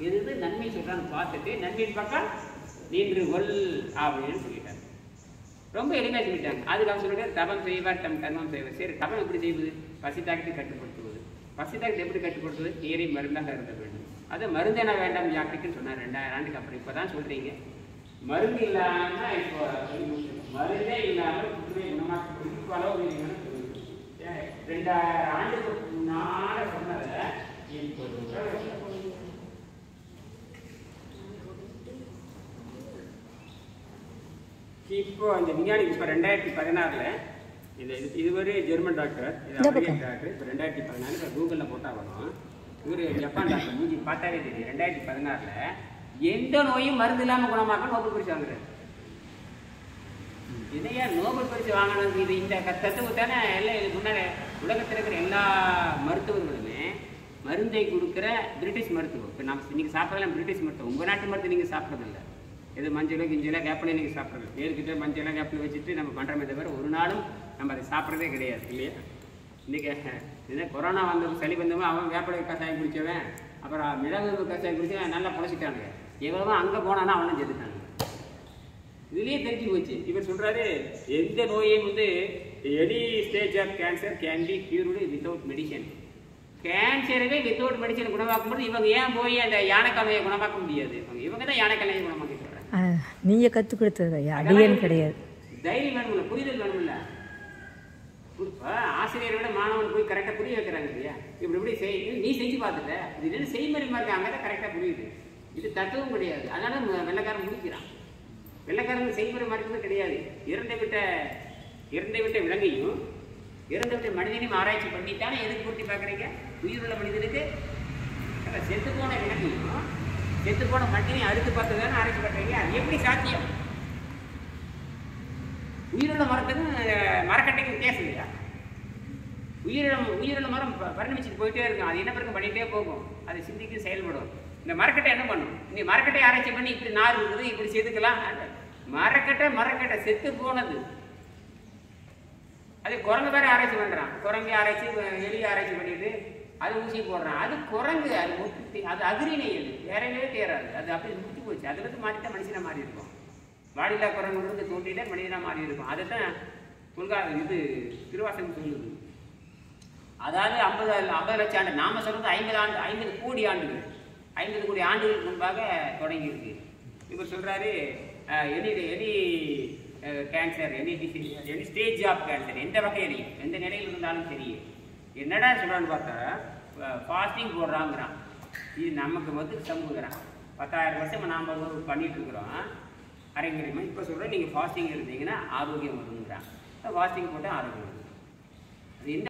எது நன்மை சொல்றான்னு பார்த்துட்டு நன்மையின் பக்கம் நின்று கொள் அப்படின்னு சொல்லிட்டாங்க. ரொம்ப எளிமையாக சொல்லிட்டாங்க. அதுக்கு அவங்க சொல்லிட்டு தபம் செய்வார் தம் கர்மம் செய்வார். சரி, தபம் எப்படி செய்வது? பசித்தாக்கத்தை கட்டுப்படுத்துவது. பசித்தாக்கத்தை எப்படி கட்டுப்படுத்துவது? நீரை மருந்தாக இருந்த வேண்டும். அது மருந்தென வேண்டாம் யாக்கிட்டுன்னு சொன்னார் 2000 ஆண்டுக்கு அப்புறம். இப்போ தான் சொல்றீங்க மருந்து இல்லாமல், இப்போ மருந்தே இல்லாமல் புற்றுநோய் குணமாக்க அளவு 2000 ஆண்டுக்கு முன்னால சொன்னதை இப்போ அந்த விஞ்ஞானி இப்போ 2016 இந்த இதுவரை ஜெர்மன் டாக்டர், இது அமெரிக்கன் டாக்டர். இப்போ 2014 கூகுளில் போட்டால் வரும். இவர் ஜப்பான் டாக்டர் மூஞ்சி பார்த்தாவே தெரியும். 2016 எந்த நோயும் மருந்து இல்லாமல் குணமாக்க நோபல் பரிசு வாங்குறாரு. இதையா நோபல் பரிசு வாங்கணும்? இது இந்த தத்துவம் தானே எல்லாம். இதுக்கு முன்னாடி உலகத்தில் இருக்கிற எல்லா மருத்துவர்களுமே மருந்தை கொடுக்குற பிரிட்டிஷ் மருத்துவம். இப்போ நம்ம நீங்கள் சாப்பிட்றதுலாம் பிரிட்டிஷ் மருத்துவம். உங்கள் நாட்டு மருந்து நீங்கள் சாப்பிட்றதில்ல. எது மஞ்சளோ கிஞ்சலோ வேப்பிலையும் நீங்கள் சாப்பிட்றது. பேருக்கிட்ட மஞ்சளோ வேப்பிலை வச்சுட்டு நம்ம பண்ணுறமே தவிர ஒரு நாளும் நம்ம அதை சாப்பிட்றதே கிடையாது இல்லையா? இன்றைக்கி இதே கொரோனா வந்தவங்க சளி வந்தவங்க அவன் வேப்பிலை கஷாயம் குடித்தவன், அப்புறம் மிளகு கஷாயம் குடிச்சவன் நல்லா பொழைச்சிட்டாங்க. எவ்வளோ அங்கே போனானா அவனும் செத்துட்டாங்க. இதுலேயே தெரிஞ்சு போச்சு. இவர் சொல்கிறாரு எந்த நோயும் any stage of cancer can be cured without medicine. கேன்சரவே வித்தவுட் மெடிசன் குணமாக்கும்போது இவங்க ஏன் போய் அந்த யானைக்காலையை குணமாக்க முடியாது? இவங்க தான் யானைக்காலையை குணமாக்கி சொல்கிறாங்க. நீங்கள் கற்றுக் கொடுத்தது அடியன் கிடையாது. தைரியம் வேணும்ல, புரிதல் வேணும்ல. ஆசிரியரை விட மாணவன் போய் கரெக்டாக புரிய வைக்கிறாங்க இல்லையா? இப்படி இப்படி நீ செஞ்சு பார்த்துட்ட, இது என்ன செய்முறைமா இருக்கு, அங்கே தான் கரெக்டாக புரியுது. இது தத்துவம் கிடையாது. அதனால வெள்ளைக்காரன் முடிக்கிறான். வெள்ளைக்காரன் செய்முறை மாற்றது கிடையாது. இறந்து விட்ட விலங்கையும் இறந்து விட்ட மனிதனையும் ஆராய்ச்சி பண்ணித்தானே எதுக்கு பூர்த்தி பார்க்குறீங்க? உயிருள்ள மனிதனுக்கு செத்து போன விலங்கையும் செத்து போன மனிதனையும் அறுத்து பார்த்து தானே ஆராய்ச்சி பண்ணுறீங்க. அது எப்படி சாத்தியம்? உயிருள்ள மரத்துக்கும் மரக்கட்டைக்கும் வித்தியாசம் இல்லையா? உயிருள்ள மரம் பரிணமிச்சுட்டு போயிட்டே இருக்கும். அது என்ன பிறகு பண்ணிகிட்டே போகும். அது சிந்திக்கு செயல்படும். இந்த மரக்கட்டை என்ன பண்ணும்? இந்த மரக்கட்டை ஆராய்ச்சி பண்ணி இப்படி நார் இருக்குது, இப்படி செதுக்கலாம். மரக்கட்டை செத்து போனது. அது குரங்கு வேற ஆராய்ச்சி பண்ணுறான். குரங்கு ஆராய்ச்சி, எலி ஆராய்ச்சி பண்ணிட்டு அது ஊசி போடுறான். அது குரங்கு, அது முட்டு, அது அகிரிணை, அது வேறவே தேராது. அது அப்படி முடிச்சு போச்சு. அதுலேருந்து மாறிட்டா மனுஷனாக மாறி இருக்கும். வாடிலா குரங்கு தோண்டில மனிதனாக மாறி இருக்கும். அதை தான் இது திருவாசகம் சொல்லுது. அதாவது 50 லட்சம் ஆண்டு, நாம சொல்றது 50 கோடி ஆண்டுகள், 50 கோடி ஆண்டுகளுக்கு முன்பாக தொடங்கியிருக்கு. இவர் சொல்றாரு any cancer, any disease, any stage of cancer, எந்த வகையிலையும் எந்த நிலையில் இருந்தாலும் சரி. என்னடா சொல்றான்னு பார்த்தா ஃபாஸ்டிங் போடுறாங்கிறான். இது நமக்கு சமூகிறான். 10,000 வருஷம் நாம் பண்ணிட்டு இருக்கிறோம் அரங்கரிமா. இப்போ சொல்கிறேன் நீங்கள் ஃபாஸ்டிங் இருந்தீங்கன்னா ஆரோக்கியம் வருங்கிறான். ஃபாஸ்டிங் போட்டால் ஆரோக்கியம் வருது. அது எந்த